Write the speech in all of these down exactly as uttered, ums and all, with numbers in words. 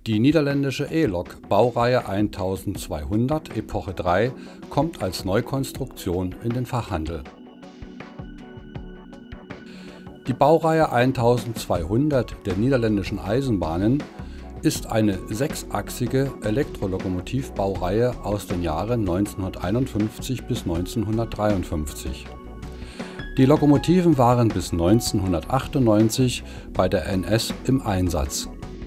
Die niederländische E-Lok Baureihe eintausendzweihundert Epoche drei kommt als Neukonstruktion in den Fachhandel. Die Baureihe eintausendzweihundert der niederländischen Eisenbahnen ist eine sechsachsige Elektrolokomotivbaureihe aus den Jahren neunzehnhunderteinundfünfzig bis neunzehnhundertdreiundfünfzig. Die Lokomotiven waren bis neunzehnhundertachtundneunzig bei der N S im Einsatz.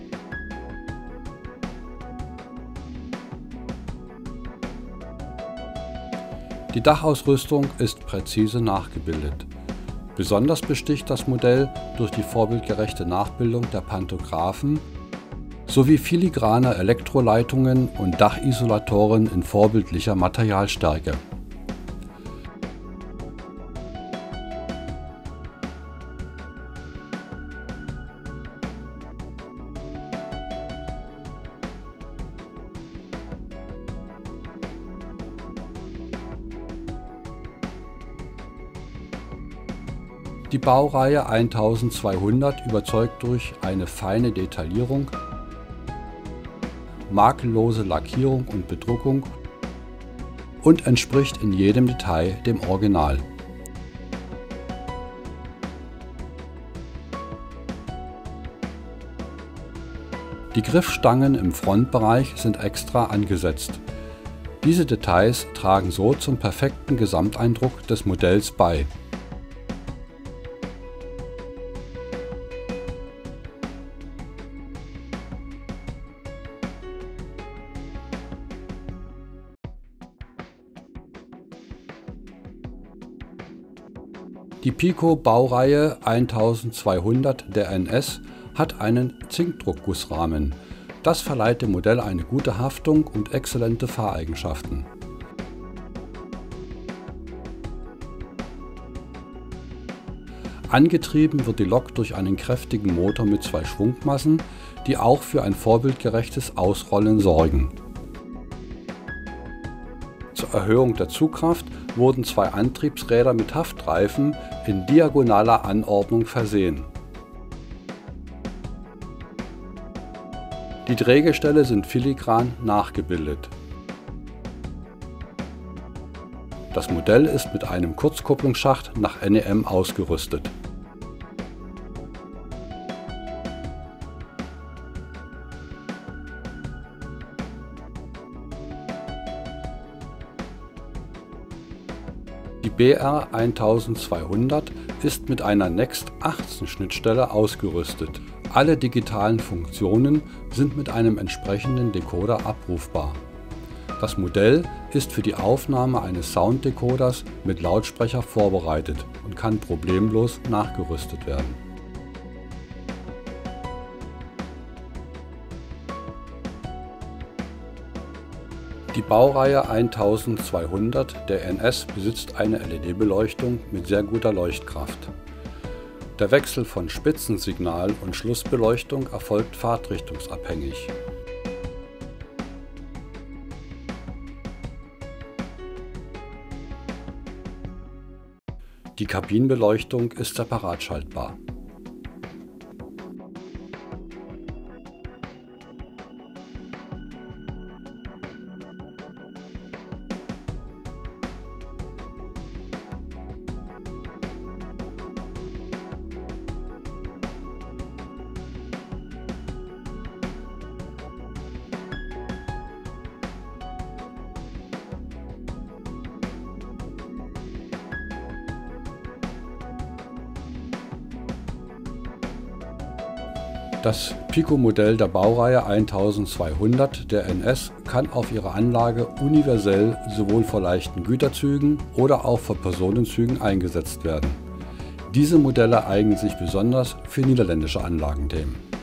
Die Dachausrüstung ist präzise nachgebildet. Besonders besticht das Modell durch die vorbildgerechte Nachbildung der Pantographen sowie filigrane Elektroleitungen und Dachisolatoren in vorbildlicher Materialstärke. Die Baureihe eintausendzweihundert überzeugt durch eine feine Detaillierung, makellose Lackierung und Bedruckung und entspricht in jedem Detail dem Original. Die Griffstangen im Frontbereich sind extra angesetzt. Diese Details tragen so zum perfekten Gesamteindruck des Modells bei. Die Pico-Baureihe eintausendzweihundert der N S hat einen Zinkdruckgussrahmen. Das verleiht dem Modell eine gute Haftung und exzellente Fahreigenschaften. Angetrieben wird die Lok durch einen kräftigen Motor mit zwei Schwungmassen, die auch für ein vorbildgerechtes Ausrollen sorgen. Zur Erhöhung der Zugkraft wurden zwei Antriebsräder mit Haftreifen in diagonaler Anordnung versehen. Die Drehgestelle sind filigran nachgebildet. Das Modell ist mit einem Kurzkupplungsschacht nach N E M ausgerüstet. Die B R eintausendzweihundert ist mit einer Next achtzehn Schnittstelle ausgerüstet. Alle digitalen Funktionen sind mit einem entsprechenden Decoder abrufbar. Das Modell ist für die Aufnahme eines Sounddecoders mit Lautsprecher vorbereitet und kann problemlos nachgerüstet werden. Die Baureihe eintausendzweihundert der N S besitzt eine L E D-Beleuchtung mit sehr guter Leuchtkraft. Der Wechsel von Spitzensignal und Schlussbeleuchtung erfolgt fahrtrichtungsabhängig. Die Kabinenbeleuchtung ist separat schaltbar. Das Pico-Modell der Baureihe eintausendzweihundert der N S kann auf ihrer Anlage universell sowohl vor leichten Güterzügen oder auch vor Personenzügen eingesetzt werden. Diese Modelle eignen sich besonders für niederländische Anlagenthemen.